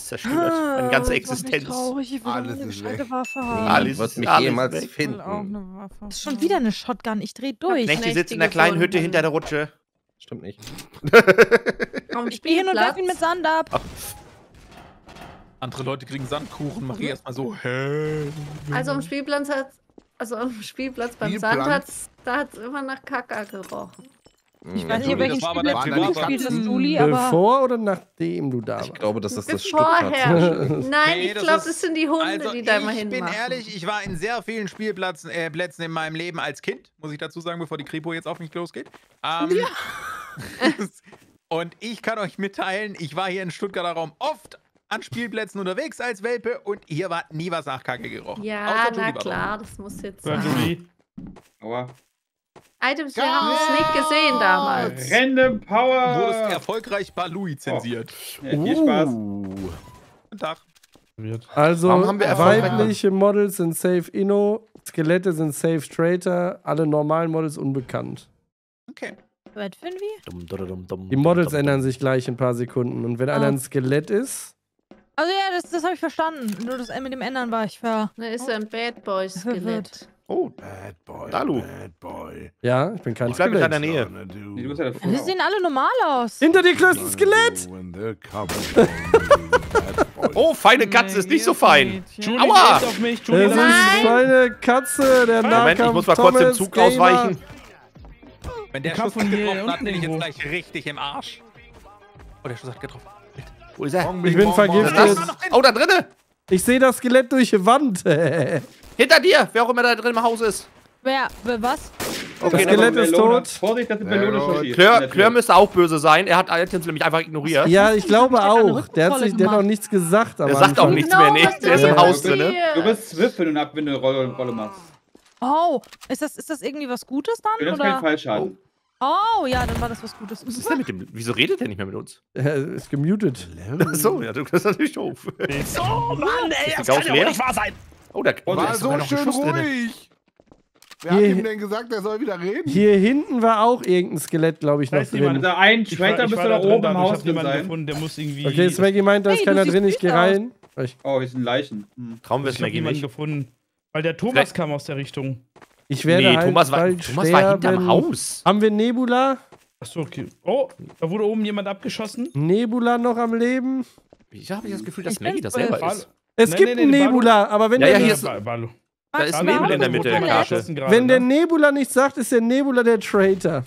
alles zerstört. Meine ganze Existenz. Traurig. Ich will Alles eine ist gescheite weg. Waffe haben. Alles wird mich alles jemals weg. Ich will auch finden. eine Waffe. Das ist schon wieder eine Shotgun. Ich dreh durch. Knecht, die sitzt in der kleinen Hütte hinter der Rutsche. Stimmt nicht. Ich gehe hin und werf ihn mit Sand ab. Andere Leute kriegen Sandkuchen, mach ich erstmal so. Hä? Also am Spielplatz beim Sand hat's immer nach Kacke gerochen. Ich weiß nicht, Julie, welchen das war aber dein Spielplatz du Privatrat. gespielt hast, Julie, aber... Bevor oder nachdem du da warst? Ich glaube, das ist das Vorher. Stuttgart. Nein, Nee, ich das glaube, ist- das sind die Hunde, Also die da immer ich hin bin machen. ehrlich, ich war in sehr vielen Spielplätzen Plätzen in meinem Leben als Kind, muss ich dazu sagen, bevor die Kripo jetzt auf mich losgeht. Und ich kann euch mitteilen, ich war hier in Stuttgarter Raum oft an Spielplätzen unterwegs als Welpe und hier war nie was nach Kacke gerochen. Ja, Außer na Julie war klar, das muss jetzt Ja, sein. Julie. Aua. Items, wir haben es nicht gesehen damals. Random da. Power! Wurdest erfolgreich Balui zensiert. Ja, viel Spaß. Guten Tag. Also, Warum haben wir erfolgreich- weibliche Models sind safe Inno, Skelette sind safe Traitor, alle normalen Models unbekannt. Okay. Was für ein Wie? Die Models ändern sich gleich in ein paar Sekunden. Und wenn einer ein Skelett ist, Also ja, das habe ich verstanden. Nur das mit dem Ändern war ich ver... Da ist ein Bad Boy Skelett. Oh, Bad Boy. Dalu. Bad Boy. ja, ich bin kein Ich bleib in deiner Skelett. Nähe. Nee, du bist ja Die sehen alle normal aus. Hinter dir klößt ein Skelett! Oh, feine Katze ist nicht so fein. Julie, Aua! auf mich. Das Julie, ist eine Katze, der Nahkampf Moment, ich muss mal kurz dem Thomas Zug Gamer. ausweichen. Wenn der Kam Schuss von hier getroffen hat, unten bin ich jetzt irgendwo. gleich richtig im Arsch. Oh, der Schuss hat getroffen. Wo ist er? Ich bin vergiftet. Oh, da drinnen! Ich sehe das Skelett durch die Wand. Das Hinter dir! Wer auch immer da drin im Haus ist. Was? Okay, Skelett ist tot. Vorsicht, dass die Melone verschießt. Klör müsste auch böse sein. Er hat Items nämlich einfach ignoriert. Ja, ich glaube Ich hab eine auch. Der hat Rückenrolle noch gemacht. nichts gesagt. am Er sagt auch Anfang. nichts mehr, nee. Der ist im Ja, Haus okay. drin. Du bist Swift, wenn du eine Abwinde-Rolle machst. Oh, ist das irgendwie was Gutes Du dann? nimmst keinen Oder? Fallschaden. Oh, ja, dann war das was Gutes. Was ist denn mit dem? Wieso redet der nicht mehr mit uns? Er ist gemutet. Achso, ja, das ist natürlich doof. Oh Mann, ey, Ist das die kann Gauss ja leer? wohl nicht wahr sein. Oh, da War ist sogar so noch ein schön Schuss drin. ruhig. Wer hat Hier- ihm denn gesagt, er soll wieder reden? Hier hinten war auch irgendein Skelett, glaube ich, noch Weiß niemand. drin. Also ein Ich war- Traitor ich müsste war da drin, oben da im ich Haus hab drin jemanden sein. gefunden, der muss irgendwie... Okay, Swaggy meint, da ist Hey, keiner du drin, ich siehst gehe gut rein. Oh, hier sind Leichen. Hm. Trauen wir es Ich hab Maggie jemanden nicht. gefunden. Weil der Thomas Vielleicht- kam aus der Richtung. Ich werde Nee, halt Thomas war bald hinterm sterben. Haus. Haben wir Nebula? Achso, okay. Oh, da wurde oben jemand abgeschossen. Nebula noch am Leben? Wieso habe ich das Gefühl, dass Ich Maggie bin's das selber voll. ist? Es Nee, gibt nee, einen nee, Nebula, aber wenn Ja, der ja, hier nicht, ist- Ballo. Da ist Max, Nebel in der warum Mitte der wurde Karte. Geschossen gerade, wenn der ne? Nebula nicht sagt, ist der Nebula der Traitor.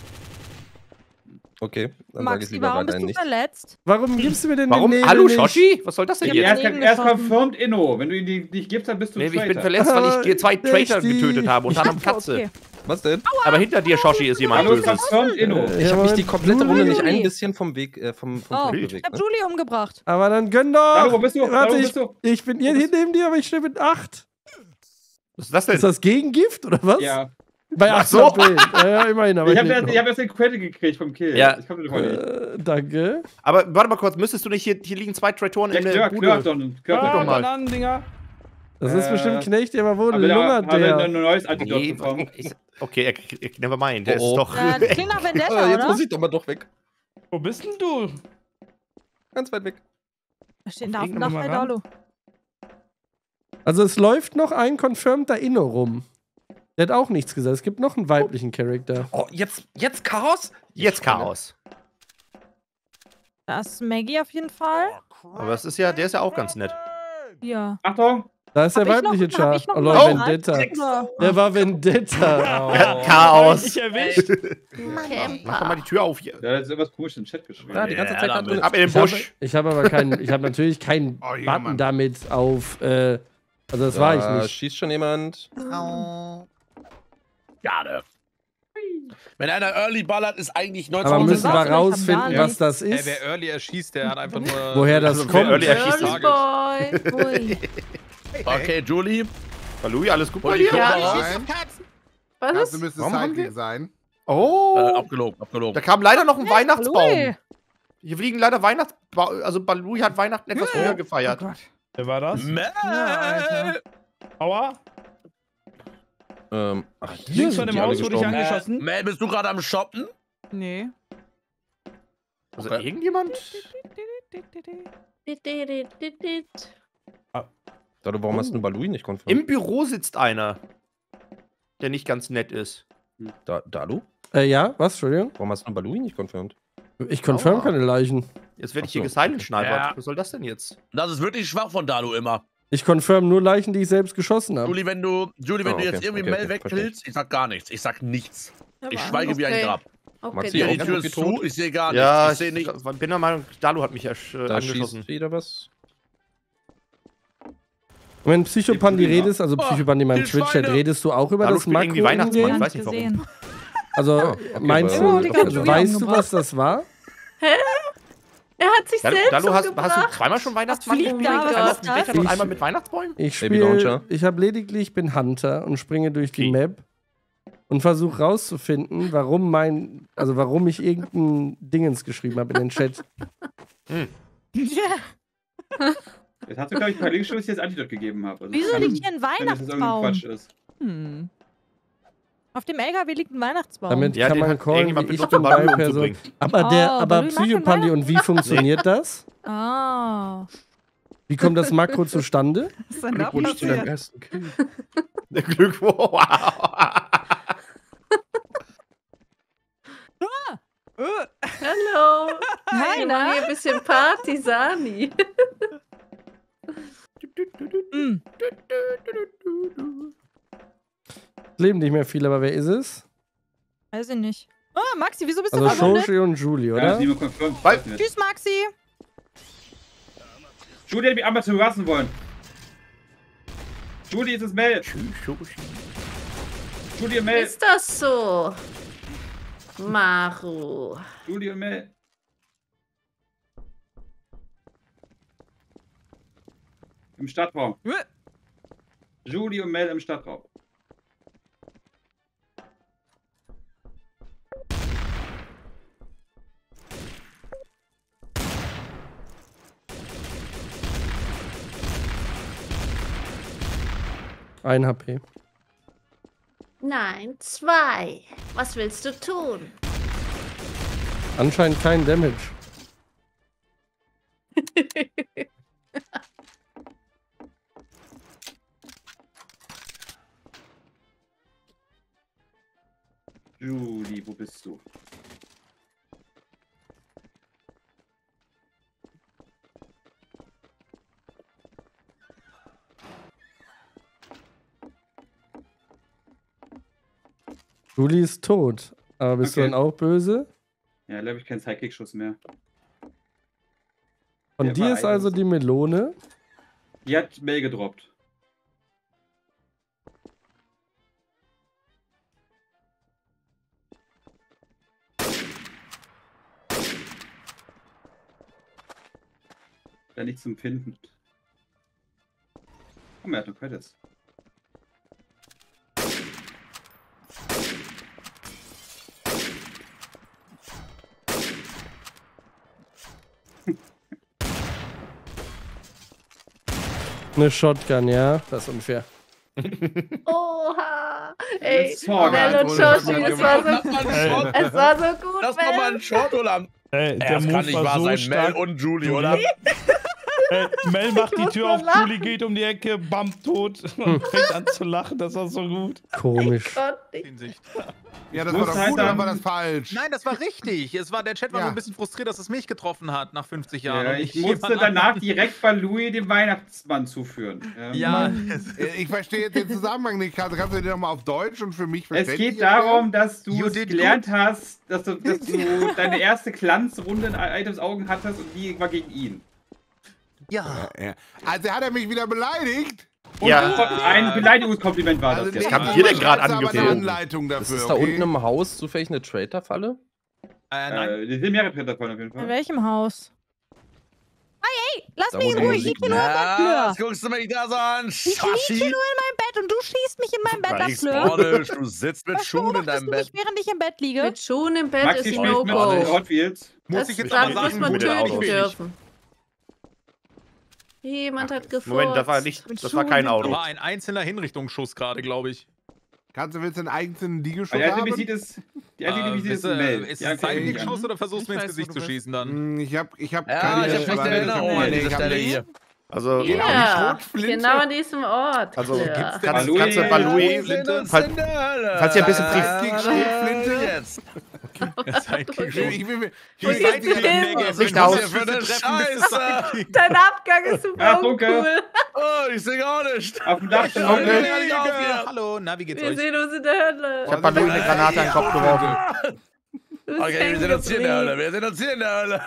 Okay, dann sage ich Maxi, lieber warum weiterhin bist du nichts. verletzt? Warum gibst du mir denn Warum? den Nebel Hallo, nicht? Shoshi? Was soll das denn Ja, jetzt? ja. Er ist confirmed Inno. Wenn du ihn nicht gibst, dann bist du Nee, ein ich bin Traitor. verletzt, weil ich zwei Traitor Richtig. getötet habe, unter anderem Ach so, Katze. okay. Was denn? Aber hinter dir, Shoshi, ist jemand Hallo, ist Böses. confirmed Inno. Ich habe mich die komplette Runde nicht Julie. ein bisschen vom Weg, vom Oh, Punkt ich bewegt. hab Ne? Julie umgebracht. Aber dann gönn doch! Hallo, wo bist du? Warte, Hallo, wo ich, bist du? ich bin hier neben dir, aber ich stehe mit 8. Was ist das denn? Ist das Gegengift oder was? Ja. Bei 8 Ach so. Ja, immerhin. Aber Ich habe lebe erst den Credit gekriegt vom Kill. Ja. Ich konnte den vorher nicht. danke. Aber warte mal kurz, müsstest du nicht hier liegen zwei Traitoren Der in der Klör Bude? doch doch mal. Bananendinger. Das ist bestimmt Knecht, aber wo Aber da lungert haben wir der? ein neues Antidot Nee, bekommen. okay, never mind. Der Oh, oh. ist doch. Das klingt nach Vendetta, Jetzt oder? muss ich doch mal doch weg. Wo bist denn du? Ganz weit weg. Da steht da auf dem Irgendwann Dach mal bei ran. Dalu. Also es läuft noch ein Confirmed da Inno rum. Der hat auch nichts gesagt. Es gibt noch einen weiblichen Charakter. Oh, jetzt Chaos? Jetzt Chaos. Da ist Maggie auf jeden Fall. Aber das ist ja, der ist ja auch ganz nett. Ja. Achtung! Da ist der Hab ich noch- weibliche hab Char. ich noch Oh, mal Leute, einen? Vendetta. Oder? Der war Vendetta. Chaos. Ich erwischt. Mach doch mal die Tür auf hier. Da ist irgendwas komisch im Chat geschrieben. Ja, die ganze Zeit hat Ab in den Busch. Ich habe aber keinen, ich habe natürlich keinen Oh, Button jemand. damit auf, also das war ich nicht. Schießt schon jemand. Schade. Wenn einer Early ballert, ist eigentlich 90% Aber müssen wir Warte, ich hab rausfinden, gar was das Wer ist? Early erschießt, der hat einfach nur... Woher das Also, wer kommt? Early erschießt, Early Boy. Ui. Okay, Julie. Louis, alles gut bei Hol die dir? Kuh Ja. raus. Was Katze ist? müsste Warum haben Sidekick sein. Oh. Abgelogen, Da abgelogen. kam leider noch ein Weihnachtsbaum. Louis. Hier fliegen leider Weihnachtsbaum. Also Balui hat Weihnachten etwas früher gefeiert. Wer war das? Mäh. Aua. Ach, Links von sind dem die alle Haus wurde ich gestorben. angeschossen. Mäh, bist du gerade am Shoppen? Nee. Also irgendjemand? Dalu, warum hast du Balui nicht konfirmiert? Im Büro sitzt einer, der nicht ganz nett ist. Dalu? Ja, was? Entschuldigung? Warum hast du Balui nicht konfirmiert? Ich confirm keine Leichen. Jetzt werde ich Ach hier so, gesilent-schneibert. Ja. Was soll das denn jetzt? Das ist wirklich schwach von Dalu immer. Ich confirm nur Leichen, die ich selbst geschossen habe. Julie, wenn du okay, jetzt irgendwie okay, Mel okay, wegkillst, ich sag gar nichts. Ich sag nichts. Ich Aber schweige wie ein Grab. Okay, Maxi, Ja, dann- die Tür ist zu, ich sehe gar nichts. Ja, ich sehe nicht. bin der Meinung, Dalu hat mich Da angeschossen. schießt wieder was. Und wenn Psychopandi Ja. redest, also Psychopandi in meinem die Twitch-Chat, Schweine. redest du auch über Dalu das spielt irgendwie Makro Weihnachtsmann, ich in-game? weiß nicht warum. gesehen. Also, meinst aber- du, Oh, die ganze Julia weißt du, umgebracht. was das war? Er hat sich selbst Dalu, hast du umgebracht. zweimal schon Weihnachtsmann fliegt gespielt? da Einmal raus, auf dem Dächern das? und einmal mit Weihnachtsbäumen? Ich Baby Launcher. spiele, ich habe lediglich, bin Hunter und springe durch die Okay. Map und versuche rauszufinden, warum ich irgendein Dingens geschrieben habe in den Chat. Ja. Jetzt hast du, glaube ich, parallel schon, dass ich das Antidot gegeben habe. Also Wieso kann- liegt hier ein wenn das jetzt irgendein Weihnachtsbaum? Quatsch ist. Hm. Auf dem LKW liegt ein Weihnachtsbaum. Damit Ja, kann den man hat callen, irgendjemand wie ich benutzt, bin um bei Balloon Person. umzubringen. Aber Oh, aber Balloon mag kein Psychopandi und wie funktioniert das? Ah. Wie kommt das Makro zustande? Was ist denn da Glückwunsch zu deinem passiert? ersten Kill. Glück, wow. Hallo. Hi, Wir na? machen hier ein bisschen Partisani. Hm. Leben nicht mehr viel, aber wer ist es? Weiß ich nicht. Ah, Maxi, wieso bist du Also verwundet? Shoshi und Julie, Ja, oder? ist niemand confirmed. Weil- Tschüss, Maxi. Julie hätte mich einmal zulassen wollen. Julie, ist es Mel. Julie und Mel. Ist das so? Maru. Julie und Mel. Im Stadtraum. Julie und Mel im Stadtraum. Ein HP. Nein, 2. Was willst du tun? Anscheinend kein Damage. Julie, wo bist du? Julie ist tot. Aber bist du Okay. dann auch böse? Ja, glaube ich, kein Sidekick-Schuss mehr. Von Der dir war ist also eines. die Melone. Die hat Mel gedroppt. Da nicht zum Finden. Oh, er hat noch Credits. Eine Shotgun, ja? Das ist unfair. Oha. Ey, Das war Mel und geil. Shoshi, es war so, es war so gut, Lass doch mal Mel. einen Short oder am. Der Das Move kann nicht war wahr so sein. stark. Mel und Julie, oder? Mel macht die Tür so auf, lachen. Julie geht um die Ecke, bam, tot und fängt an zu lachen. Das war so gut. Komisch. Gott, ich- Hinsicht. Ja, das Muss war doch halt gut, oder dann- war das falsch? Nein, das war richtig. Der Chat war Ja. nur ein bisschen frustriert, dass es mich getroffen hat nach 50 Jahren. Ja, und ich nicht musste jemand danach anderen. direkt bei Louis den Weihnachtsmann zuführen. Ja, Ich verstehe jetzt den Zusammenhang nicht. Kannst du den nochmal auf Deutsch und für mich Es verständlich geht darum, erklären? dass du You es did gelernt hast, dass du deine erste Glanzrunde in Items Augen hattest und die war gegen ihn. ja. Ja. Also hat er mich wieder beleidigt? Und Ja. ein Beleidigungskompliment war das Also jetzt. kam nicht hier denn mal gerade Schätze, aber angefehlt? eine Anleitung Ist dafür, es da okay? unten im Haus zufällig eine Traitor-Falle? Nein. Die sind mehrere Tretter davon auf jeden In Fall. welchem Haus? Hey, lass Da, mich wo in die Ruhe, ich Musik- lieg hier nur im Bett, Ja, Fleur. was guckst du mich da so an? Ich lieg hier nur in meinem Bett und du schießt mich in meinem Bett, Weil das ich Fleur. spornisch, du sitzt mit Was Schuhen in beobachtest deinem du Bett. mich, während ich im Bett liege? Mit Schuhen im Bett Maxi ist spielt mit No-Go. Hot Wheels. Muss Das ich jetzt das aber muss sagen, man mit den natürlich Autos. dürfen. Jemand hat gefurzt. Moment, das war nicht, Mit das war Schuhen kein im Da Auto. war ein einzelner Hinrichtungsschuss gerade, glaube ich. Katze, willst du einen eigenen Liegeschuss Die einzige, haben? die sieht, ist Mel. Ist es ein Seitenschuss oder versuchst du mir ins Gesicht zu schießen dann? Ich hab Ja, keine ich hab schlechte Erinnerungen an diese Stelle hier. Also, Ja, Schrotflinte. genau an diesem Ort. Also, Claire. Katze Balui, falls ihr ein bisschen Schrotflinte. Jetzt. Wo geht's denn hin? Licht aus. Für eine Scheiße. Dein Abgang ist super Ja, Funke. uncool. Oh, ich seh gar nicht. Auf dem Dach. Hallo, na, wie geht's Wir euch? sehen uns in der Hölle. Ich hab Balui eine Granate an den Kopf geworfen. Du bist Okay, wir sehen uns hier in der Hölle. Wir sehen uns hier in der Hölle.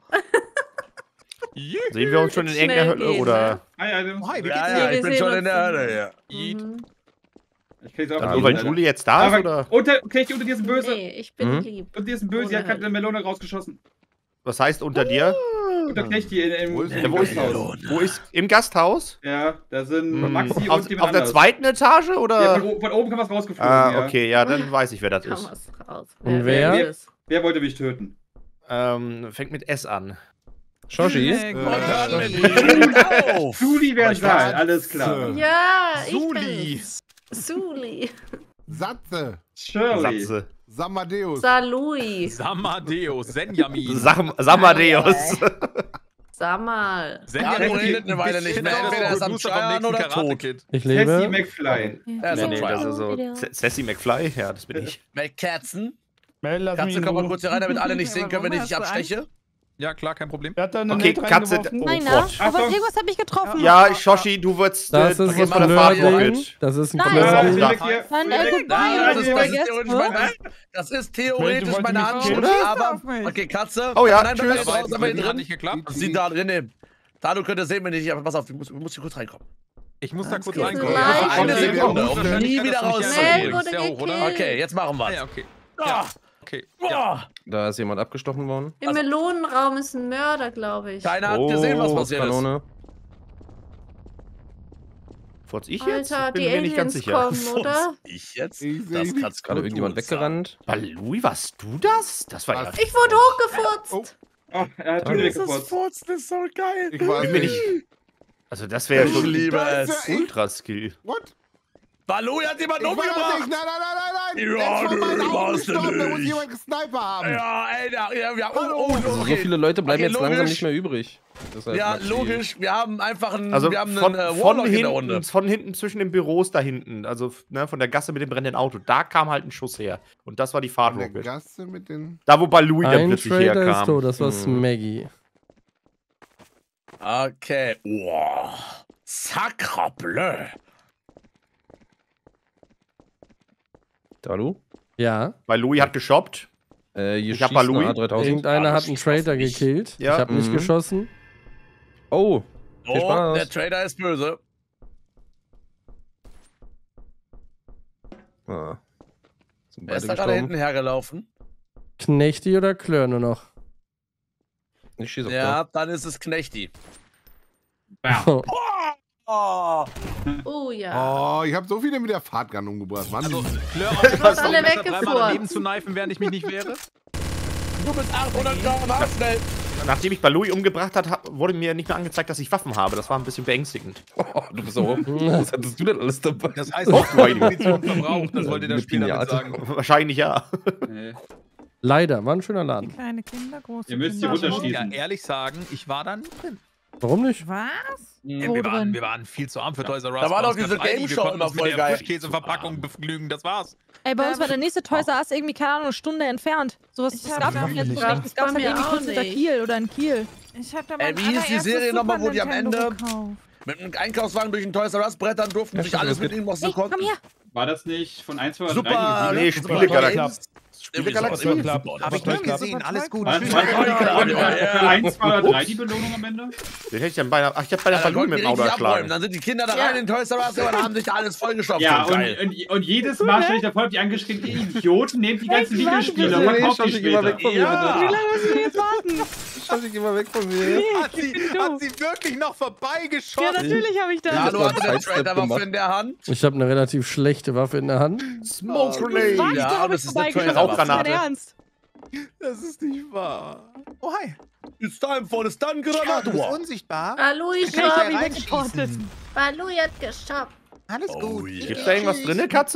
Sehen wir uns schon in irgendeiner Schnell Hölle, gehen, oder? Hi, Adam. Hi, wie geht's Ja, dir? ja, wir ich bin sehen schon uns in der Hölle, ja. Mhm. Ich krieg's auch Nur weil Julie jetzt da ist, oder? unter dir ist ein Böse. Nee, ich bin lieb. Unter dir ist ein Böse, die hat gerade eine Melone rausgeschossen. Was heißt unter dir? Unter Knechti im Wo ist Ja, wo ist Gasthaus. Wo ist? Im Gasthaus? Ja, da sind Maxi Auf, und jemand auf der anders. zweiten Etage, Ja, oder? von oben kam was rausgeflogen. Ah, okay, ja, dann weiß ich, wer das Kam ist. was raus. Und wer? ist es? Wer wollte mich töten? Fängt mit S an. Shoshi? Und hören wir nicht auf. Suli wäre sein, alles klar. Ja, ich Suli. bin's. Suli. Satze. Shirley. Satze. Samadeus. Salui. Samadeus, Senjamin. Samadeus. Samal. Ja, du redet eine Weile nicht mehr. Entweder er ist am Scheiern oder tot. Kid. Ich Tessie lebe. McFly. Er ist Nee, am nee, das Scheiern. ist so. Sassy McFly? Ja, das bin ich. McKatzen. Mel, lass mich Katze, in komm mal Ruhe. kurz hier rein, damit alle nicht sehen können, wenn ich dich absteche. Ja, klar, kein Problem. Wer hat da eine Okay, Net Katze. reingeworfen? Oh Meiner? Gott. Aber Achtung. irgendwas hat mich getroffen. Ja, Shoshi, du wirst Das ist gehst ein von der Fahrt Flirting. Rocket. Das ist ein Nein. Flirting. Ja. Hier. Nein, Nein, goodbye. das ist Vergesst, theoretisch ne? das ist theoretisch wolltest meine mich Hand, killen. aber... Okay, Katze. Oh ja, Nein, tschüss. bleib raus, aber hier Hat drin. nicht geklappt. Sie da drin. Da, du könntest sehen, wenn ich... Aber pass auf, du musst hier kurz reinkommen. Ich muss da kurz geht's reinkommen. live. Aber Eine okay, Sekunde, hohe um Wahrscheinlichkeit, nie dass wieder du mich rauszugehen. hier Mel wurde sehr hoch, oder? gekillt. Okay, jetzt machen Ah, wir's. ja, okay. Ah, Okay. Ja. ah. Da ist jemand abgestochen worden. Im Melonenraum ist ein Mörder, glaube ich. Keiner hat gesehen, was passiert ist. Kanone. Furz ich jetzt? Alter, Bin die mir nicht ganz Aliens sicher. kommen, oder? Ich jetzt? Ich seh Das nicht. kannst Gerade irgendjemand weggerannt. Balui, warst du das? Das war ja. Ich wurde hochgefurzt. Oh, er hat Julie weggefurzt. Furzen ist so geil. Ich weiß Bin mir nicht. nicht. Also, das wäre ja Ich schon liebe Das es. ist ja- Ultra-Skill. What? Balui hat jemanden Ich war das nicht. umgebracht. Nein. Ja, Der ist vor meinen du Augen warst gestorben. Da muss nicht. jemand Sniper haben. Ja, ey, ja, Also so viele Leute bleiben Okay, jetzt langsam logisch. nicht mehr übrig. Deshalb Ja, Maxi. logisch. Wir haben einfach einen, Also wir haben von, einen von, Warlock in der Runde. hinten, von hinten zwischen den Büros da hinten, also ne, von der Gasse mit dem brennenden Auto, da kam halt ein Schuss her. Und das war die Fahrt Der Rocket. Gasse mit den... Da, wo Balui dann Ein plötzlich Trader ist herkam. tot, das war Hm. Maggie. Okay. Wow. Sacre bleu. Dalu? Ja. Balui hat geshoppt. Hier Ich hab schießt Balui. eine A3000. Irgendeiner hat einen schießt Trader auf mich. gekillt. Ja. Ich habe nicht Mhm. geschossen. Oh, viel Oh, Spaß. der Trader ist böse. Ah. Sind Wer ist beide da gerade hinten gestorben. hergelaufen? Knechti oder Klör nur noch? Ich schieße auf Ja, dann ist es Knechti. Oh. Oh, Oh ja. Oh, ich habe so viele mit der Fahrtgun umgebracht. Mann, Also, Fleur, hast alle dreimal weggefurzt. daneben zu kneifen, während ich mich nicht wehre. du bist 800 Gramm, mach schnell. Nachdem ich Balui umgebracht hat, wurde mir nicht mehr angezeigt, dass ich Waffen habe. Das war ein bisschen beängstigend. Oh, du bist so. Was hattest du denn alles dabei? Das heißt, dass du Munition verbraucht, das wollte das Mit Spiel damit Pinate. sagen. Wahrscheinlich ja. Nee. Leider, war ein schöner Laden. Kleine Kinder, große Ihr müsst hier Kinder. Ich muss ja runterschießen. ehrlich sagen, ich war da nicht drin. Warum nicht? Was? Ja, Wo wir drin? waren viel zu arm für Toys R Us. Da war Bei doch uns diese gab's Aldi, Game wir Show konnten immer uns voll mit der geil. Frischkäseverpackung begnügen, das war's. Ey, bei uns war der nächste Toys R Us irgendwie, keine Ahnung, eine Stunde entfernt. Sowas das gab es jetzt nicht. Das gab es halt irgendwie kurz hinter Kiel oder in Kiel. Ich hab da wie hieß die Serie nochmal, wo die am Ende mit einem Einkaufswagen durch den Toys R Us brettern durften, Ja, sich stimmt, alles das mitnehmen, was sie Hey, komm konnten? her. War das nicht von 1, 2 oder Super. 3? Nee, Super Spielegalaxie. Spiele-Galaxie. Hab ich nicht gesehen, alles gut. War Tschüss. für 1, 2 oder 3 die Belohnung am Ende? Den hätte ich dann beinahe. Ach, ich hab bei der Da Balui konnten mit die dem Auto richtig abräumen. erschlagen. Dann sind die Kinder da Ja. rein in den Toys R Us und haben sich da alles vollgestopft. Ja, Geil. und jedes Mal stelle ich davor, hab die angeschrien, ihr Idioten, nehmt die ganzen Ich weiß, Videospiele bitte. und verkauft die Shoshi, geh mal weg später. von mir, bitte. Wie lange musst du jetzt warten? Shoshi, geh mal weg von mir. Hat sie wirklich noch Ja, vorbeigeschossen? natürlich habe ich das. Hallo, hatte der Sidestep Trader Waffe gemacht. in der Hand? Ich habe eine relativ schlechte Waffe in der Hand. Smoke Was? Grenade. Ja, Da hab aber ich es ist eine vorbeigeschossen. Trader-Waffe. Das ist dein Ernst. Das ist nicht wahr. Oh, hi. It's time for the stun Ja, du bist Granator. unsichtbar. Balui Kann ich da shoppt. weggeportet? Balui hat geshoppt. Alles gut. Gibt's da irgendwas drin, Katze?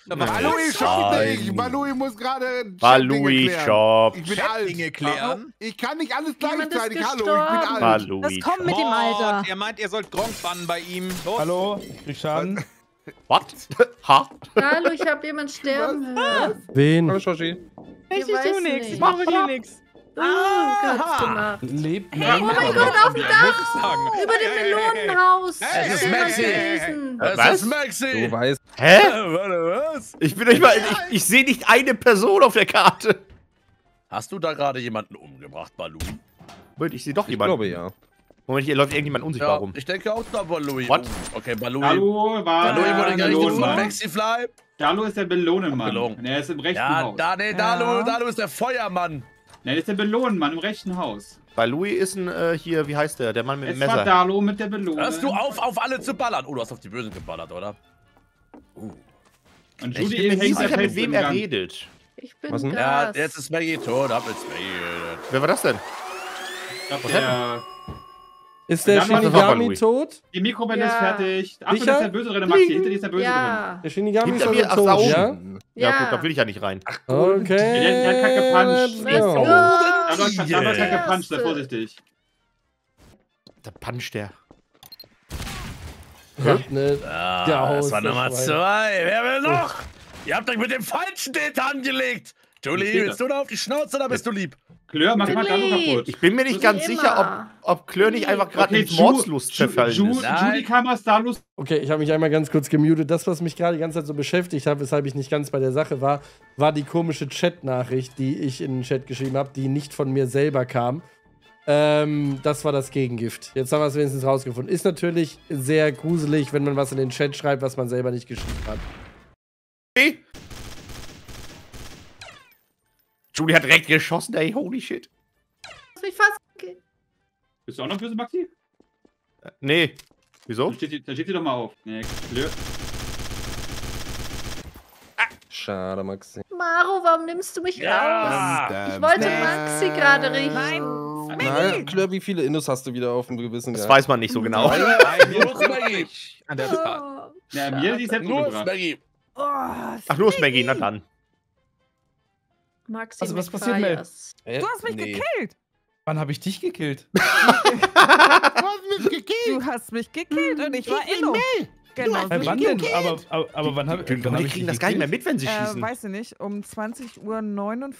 Balui shoppt nicht. Balui muss gerade Balui shoppt. Ich bin alt. Dinge klären. Ich kann nicht alles Jemand ist gleichzeitig. Hallo, ich bin alt. Balui Das kommt mit dem Alter. Er meint, ihr sollt Gronk bannen bei ihm. Los. Hallo, ich krieg Schaden. What? Ha? Hallo, ich habe jemand sterben hören. Wen? Hallo, Shoshi. Ich weiß nicht. Ich mache hier nichts. Gott gemacht. Lebt Oh mein Gott, auf dem Dach! Über dem Melonenhaus! Es ist Maxi. Es Was? ist Maxi. Du weißt. Hä? Warte, was? Ich bin euch mal. Ich sehe nicht eine Person auf der Karte. Hast du da gerade jemanden umgebracht, Balui? Moment, ich sehe doch Ich jemanden. glaube ja. Moment, hier läuft irgendjemand unsichtbar rum. Ich denke auch da Balui. What? Okay, Balui. Hallo, war Balui wurde der gerichtet von Melonenmann. Maxi-Fly. Dalu ist der Melonenmann. Belohnung. Und er ist im rechten Ja, Haus. Dalu ist der Feuermann. Nein, das ist der Melonenmann im rechten Haus. Bei Louis ist ein, hier, wie heißt der? Der Mann mit dem Es war Messer. Dalu mit der Belohnung. Hörst du auf alle zu ballern? Oh, du hast auf die Bösen geballert, oder? Und Ich Judy bin mir nicht hängt sicher, da mit fest wem im er Gang. redet. Ich bin Was denn? Ja, Gas. jetzt ist Maggie tot. Hab jetzt Maggie geredet. Wer war das denn? Ich glaub, der... Ist der Dann war das Shinigami Louis. tot? Die Mikrowelle Ja. ist fertig. Achtung, Sicher? das ist der Böse drin, Maxi. Hinter dir ist der Böse drin. Ja. Der Shinigami ist Hinter mir? also Ach, da tot, ja? oben. Ja, gut, da will ich ja nicht rein. Okay. Der hat Kacke gepuncht. let's go. Da hat Kacke gepuncht, sei vorsichtig. Da puncht der. Hört nicht. Ja, Der das Haus, war der Nummer Schwein. 2. Wer will noch? Ihr habt euch mit dem falschen Date angelegt. Julie, willst du da auf die Schnauze oder bist du lieb? Klör, mach mal Dalu kaputt. Ich bin mir nicht Wie ganz immer. sicher, ob Klör nicht einfach gerade ins Ju- Mordslust verfallen ist. Judy kam aus Dalus. Okay, ich habe mich einmal ganz kurz gemutet. Das, was mich gerade die ganze Zeit so beschäftigt hat, weshalb ich nicht ganz bei der Sache war, war die komische Chat-Nachricht, die ich in den Chat geschrieben habe, die nicht von mir selber kam. Das war das Gegengift. Jetzt haben wir es wenigstens rausgefunden. Ist natürlich sehr gruselig, wenn man was in den Chat schreibt, was man selber nicht geschrieben hat. Julie hat direkt geschossen, ey, holy shit. Das mich fast. Bist du auch noch böse, Maxi? Nee. Wieso? Dann steht sie doch mal auf. Nee, Klör. Schade, Maxi. Maro, warum nimmst du mich raus? Ich wollte Maxi gerade richten. Nein. Na, Klör, wie viele Innos hast du wieder auf dem Gewissen Das gehabt? weiß man nicht so genau. Nur Maggie. An der Tat. Ja, mir die selbst Nur umgebracht. Maggie. Ach, los, Maggie, na dann. Maxi, Also, was passiert, Mel? Du hast mich gekillt. Wann habe ich dich gekillt? Du hast mich gekillt. Du hast mich gekillt und ich war Inno. Genau. Wann denn? Aber wann habe Die kriegen das gar nicht mehr mit, wenn sie schießen. Weiß ich nicht, um 20:49 Uhr. Nein,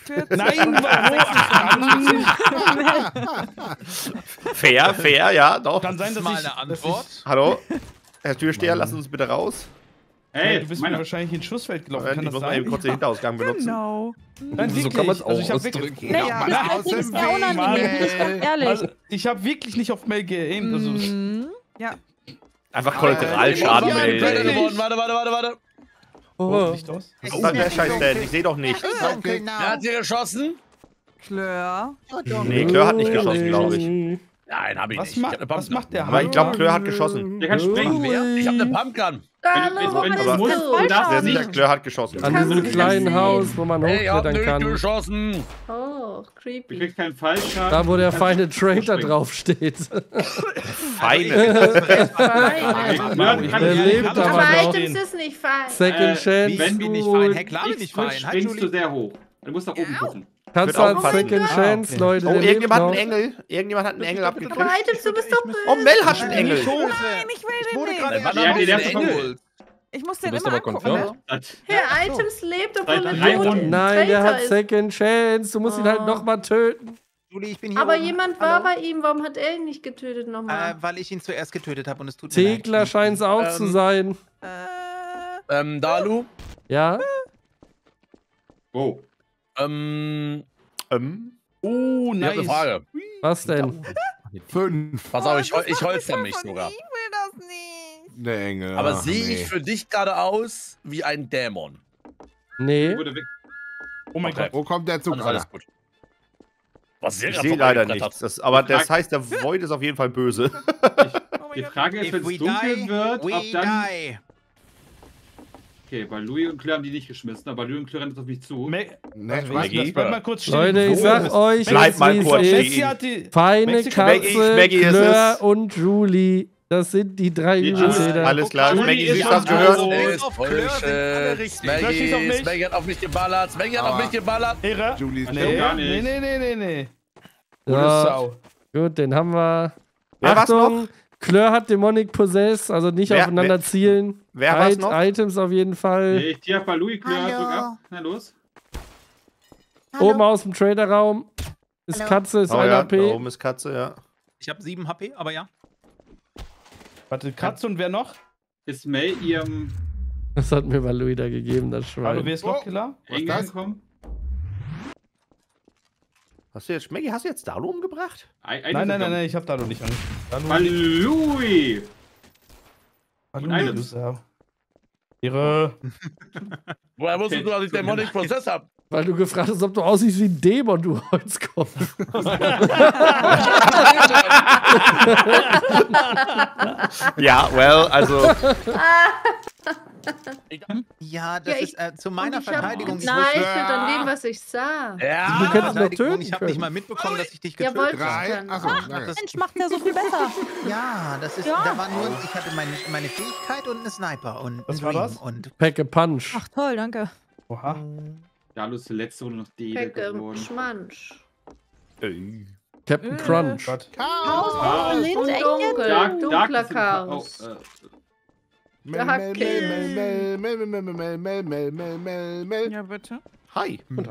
Fair, ja, doch. Kann sein, dass Mal ich... eine Antwort. Hallo? Herr Türsteher, lass uns bitte raus. Hey, du bist mir meiner. wahrscheinlich ins Schussfeld gelaufen. Ich Kann das muss mal eben sein? kurz den Hinterausgang benutzen. Genau. Nein, So wirklich. kann man's auch Also ich hab wirklich, ausdrücken. Nee, Ja, das aus dem ist sehr Weg, unangenehm, ich bin ehrlich. Also, ich habe wirklich nicht auf Mel geaimt. Also, Ja. Einfach Kollateralschaden Ja, melden. geworden. Warte. oh, Licht aus. Was ist das der Scheiß denn? Ich sehe doch nichts. Wer hat hier geschossen? Klör. Nee, Klör hat nicht geschossen, glaube ich. Nein, hab ich Was, nicht. Ich hab eine was macht der Aber ich glaube, Klör hat geschossen. Der kann springen. Ich hab eine Pumpgun. Dalu, Wenn was du ist musst, du? du darfst Sehr nicht. sicher, Klör hat geschossen. An Kannst diesem du kleinen sehen? Haus, wo man Hey, ich hab hochklettern nicht kann. geschossen. Oh, Du creepy. kriegst keinen Fallschaden. Da, wo der Du feine kannst Traitor springen. draufsteht. Feine. Fein. Der lebt aber Aber noch. Items ist nicht fein. Second Chance. Wenn wir nicht fein. Hey, klar bin ich fein. Hi, Springst du Julie. sehr hoch. Du musst nach oben gucken. Kannst du Wird als aufpassen. Second Chance, okay. Leute. Oh, der lebt irgendjemand hat noch. einen Engel. Irgendjemand hat einen Engel Aber abgekriegt. Items, du bist doch böse. Oh, Mel hat einen Engel. Nein, ich will den Wurde nicht. gerade Wann Ja, haben den wir hast den du Engel? verholt. Ich muss Du den bist immer aber angucken. confirmed. Ne? Herr Items lebt, obwohl Seit er 3 tot Runden. Nein, der Traitor hat ist. Second Chance. Du musst ihn halt nochmal töten. Julie, ich bin hier Aber oben. jemand war bei ihm. Warum hat er ihn nicht getötet nochmal? Weil ich ihn zuerst getötet habe und es tut mir leid. Tegler scheint es auch zu sein. Dalu. Ja? Oh. Oh, Ich hab eine nice. Frage. Was denn? 5. Pass auf, ich holster mich sogar. Ich will das nicht. Der Engel. Aber ach, sehe nee. ich für dich gerade aus wie ein Dämon? Nee. Wurde weg. Oh mein Okay. Gott. Wo kommt der Zug Dann ist gerade? alles gut. Was Ich sehe leider nichts. Aber das heißt, der Void ist auf jeden Fall böse. Die Frage ist, If wenn we es dunkel die, wird, we ob dann... die. Okay, bei Louis und Klör haben die nicht geschmissen, aber Louis und Klör rennen jetzt auf mich zu. Me Nee, also, was? bleib mal kurz stehen. Leute, ich sag euch, Bleib jetzt, mal wie's kurz ist. stehen. Messi hat die... Feine Mexiko- Katze, Maggie ist Klör es. und Julie. Das sind die 3 Übeltäter. Alles klar, Julie Maggie, ist siehst du, schon hast gehört? tot. Der ist auf Klör sind alle richtig. Smaggy hat auf mich geballert. Smaggy hat auf mich geballert. Ehre? Julie ist Nee, gar Nee, nicht. nee. So, Gute Sau. gut, den haben wir. Wer war's Achtung, Klör hat Demonic Possess, also nicht Wer- aufeinander zielen. Wer war's noch? Items auf jeden Fall. Nee, ich tier auf Balui, Klör, drück ab. Na los. Oben aus dem Traderraum ist Hallo. Katze, ist Oh 1 ja, AP. da oben ist Katze, ja. Ich habe 7 HP, aber ja. Warte, Katze und wer noch? Ist May ihrem Das hat mir Valui da gegeben, das Hallo, Schwein. wer ist noch Killer? Engel das? gekommen? Maggie, hast du jetzt Dalu umgebracht? Nein, ich hab da noch nicht an. Balui! Hallo, Items. du Sau. Ehre. Woher wusstest du, dass ich Demonic Prozess hab? Weil du gefragt hast, ob du aussiehst wie ein Dämon, du Holzkopf. Ja, well, also. Ja, das Ja, ist zu meiner Und ich hab Verteidigung. gezweifelt an dem, was ich sah. Ja. Du könntest noch töten Ich habe nicht mal mitbekommen, dass ich dich Ja, getötet wollte habe. ich 3. dann. Achso, danke. Mensch, macht ja so viel besser. Ja, das ist. Ja. Da war nur. Ich hatte meine Fähigkeit und eine Sniper und Was ein war Dream das? und. Pack a Punch. Ach toll, danke. Oha. Dalu ist die letzte Runde noch die Pecke, geworden. Schmansch. Captain Crunch. Gott. Chaos Ah, und Lind, Und echt jetzt? dunkel. Dunkler ist im Chaos. Ja, bitte. Hi. Hi.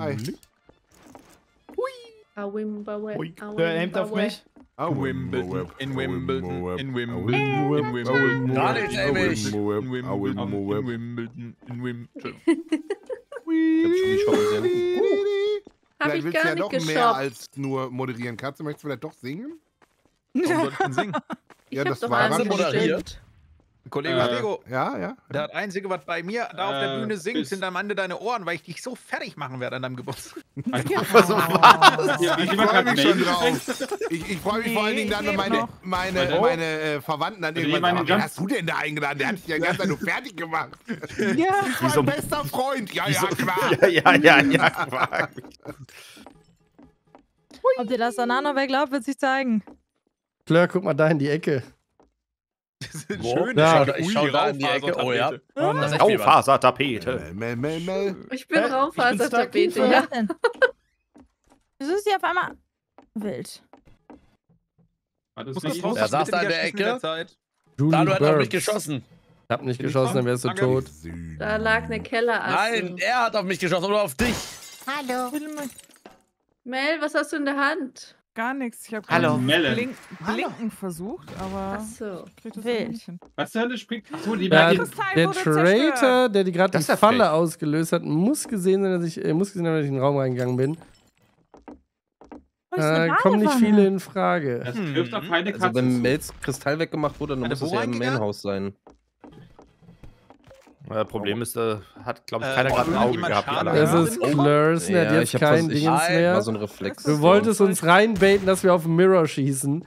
Awimbawe, Ui. Wer aimt auf mich? Wimbledon, in Wimbledon, in Wimbledon, in Wimbledon. Gar nicht, ey, mich. In Wimbledon, in Wimbledon. Ich hab schon die Show gesehen. Hab Vielleicht ich willst du gar ja nicht doch mehr geshoppt. als nur moderieren. Katze, möchtest du vielleicht doch singen? Warum soll ich denn singen? Ja, Ich hab das doch war alles Katze moderiert. gestimmt. Kollege Stego, Ja. das Einzige, was bei mir da auf der Bühne singt, bis- sind am Ende deine Ohren, weil ich dich so fertig machen werde an deinem Geburtstag. Was? Ja, Ich freue mich schon drauf. Ich freue mich vor allen Dingen dann, wenn meine Verwandten dann irgendwann meine sagen, wen Jump- hast du denn da eingeladen? Der hat dich ja die ganze Zeit nur fertig gemacht. Ja. Mein bester Freund. Ja, klar. Ja. Ob dir das Sanano wer glaubt, wird sich zeigen. Klör, guck mal da in die Ecke. Schön. Ja. Ich schau da in die Ecke. Oh ja. Das ist echt viel was. Raufasertapete. Mel. Ich bin Raumfasertapete, Was ja. ist denn? Wieso ist sie auf einmal wild? Er saß da in der Ecke. Julie Dalu hat auf mich Birds. geschossen. Ich hab nicht geschossen, dann wärst du Danke. tot. Da lag eine Kellerasse. Nein, er hat auf mich geschossen oder auf dich. Hallo. Mel, was hast du in der Hand? Gar nichts. Ich habe Hallo. Melon. Blinken versucht, aber Achso. ich krieg das Wild. nicht hin. Was zur Hölle springt? Achso, die Ja, beiden. Kristall der wurde Traitor, zerstört. der die gerade die Das ist ja Falle frech. ausgelöst hat, muss gesehen sein, dass ich in den Raum reingegangen bin. Wo ist eine Kommen nicht Badewanne? viele in Frage. Das trifft auf keine Also Katze wenn zu. Mels Kristall weggemacht wurde, dann Hat muss er es wo ja im reingegangen? Mainhaus sein. Problem ist, hat, glaube ich, keiner gerade ein hat Auge jemand gehabt. Die Schaden alle. Das Ja. ist Klursen, der hat jetzt ich hab kein was- ich- Dingens mehr. War so ein Reflex. Du wolltest uns reinbaiten, dass wir auf den Mirror schießen.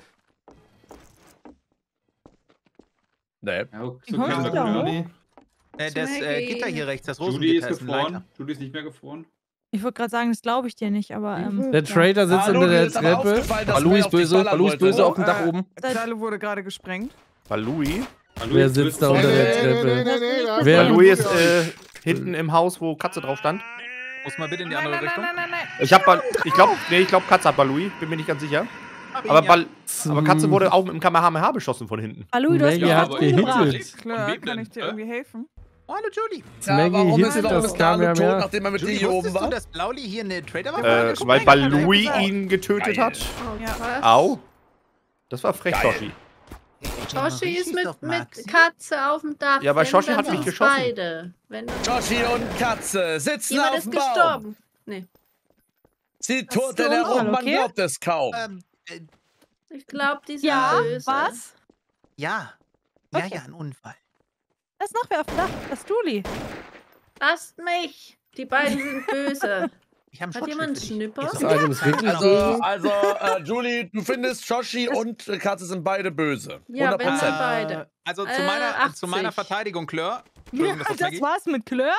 Nee. Ja, so Die holen können sie wir da hören. hoch. Das Maggie. Gitter hier rechts, das Judy ist Rosengitter ist ein gefroren. Leiter. Judy ist nicht mehr gefroren. Ich wollte gerade sagen, das glaube ich dir nicht, aber. Der Traitor sitzt unter der Treppe. Balu ist böse, auf dem Dach oben. Teile wurde gerade gesprengt. Balui. Wer sitzt da unter der Treppe? Wer- Balui ist hinten im Haus, wo Katze drauf stand. Muss mal bitte in die Nein, andere nein, nein, Richtung. nein, nein, nein. Ich glaube, Katze hat Balui. Bin mir nicht ganz sicher. Aber Katze wurde auch mit dem Kamehameha beschossen von hinten. Balui, du hast Maggie mich hat gerade umgebracht. gehittet. Klar, wem kann denn? ich dir irgendwie helfen? Oh, hallo Judy. Maggie warum ist hittet das das Dalu tot, Kamehameha. nachdem er mit dir Judy, hier oben wusstest du, war? dass Blauli hier eine Trader-Waffe Weil gesprengt hat? Balui gesagt. ihn getötet Geil. hat. Oh, Ja. krass. Au. Das war frech, Geil. Shoshi. Shoshi ist mit Katze auf dem Dach. Ja, aber Wenn, Shoshi dann hat mich sind's geschossen. Beide. Wenn, Joshi und Katze sitzen jemand auf ist dem Baum. gestorben. Nee, Sie Hast du turteln einen herum, Unfall, man okay? glaubt es kaum. ich glaube, die sind Ja, böse. was? Ja. Okay. Ja, ein Unfall. Da ist noch wer auf dem Dach. Das ist Juli. Lasst mich. Die beiden sind böse. Ich habe Hat jemand einen Schnipper? Das Item ist wirklich Also, Julie, du findest Joshi und Katze sind beide böse. Ja, wenn 100%. dann beide. Also zu 80. meiner Verteidigung, Klör. Ja, Entschuldigung, das war's mit Klör.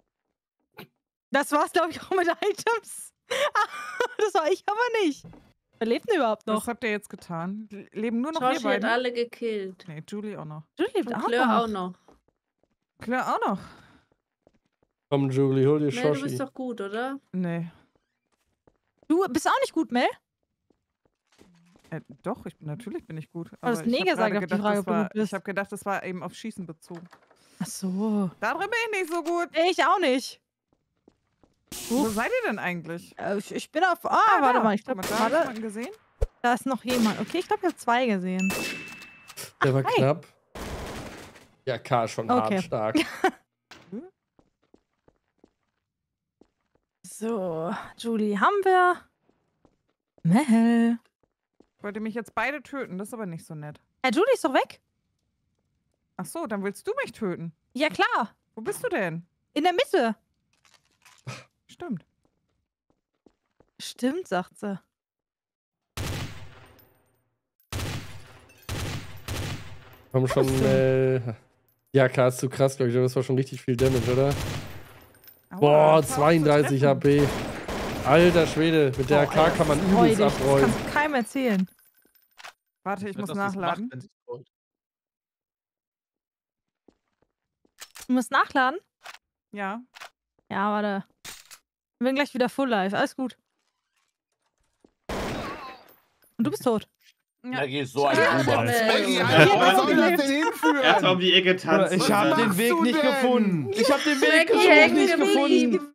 Das war's, glaube ich, auch mit Items. Das war ich aber nicht. Wer lebt denn überhaupt noch? Was habt ihr jetzt getan? Leben nur noch Joshi wir hat beiden? alle gekillt. Nee, Julie auch noch. Julie lebt Und auch Claire noch. auch noch. Claire auch noch. Komm, Julie, hol dir Mel, du Shoshi. bist doch gut, oder? Nee. Du bist auch nicht gut, Mel? Doch, natürlich bin ich gut. Du hast nie gesagt auf die Frage, ob du gut bist. Ich habe gedacht, das war eben auf Schießen bezogen. Ach so. Darin bin ich nicht so gut. Ich auch nicht. Wo seid ihr denn eigentlich? Ich bin auf... warte mal. Ich glaube, da habe ich jemanden gesehen. Da ist noch jemand. Okay, ich glaube, ich habe 2 gesehen. Der war hi. knapp. Ja, K schon Okay. hart stark. So, Julie haben wir. Mel. Wollt ihr mich jetzt beide töten? Das ist aber nicht so nett. Julie ist doch weg. Ach so, dann willst du mich töten. Ja, klar. Wo bist du denn? In der Mitte. Stimmt. Stimmt, sagt sie. Komm schon, ja, K ist zu krass, glaube ich. Das war schon richtig viel Damage, oder? Aua, Boah, das war auch 32 zu treffen. HP. Alter Schwede, mit der AK kann man übelst Das abrollen. kannst du keinem erzählen. Warte, ich muss nachladen. Du musst nachladen? Ja. Ja, warte. Ich bin gleich wieder full life. Alles gut. Und du bist tot. Da geht so ein Ja, Uber. Maggie, Alter, was soll das denn hinführen? Erstmal um die Ecke tanzen. Ich hab den Weg nicht gefunden. Ich hab den Weg Maggie, nicht gefunden.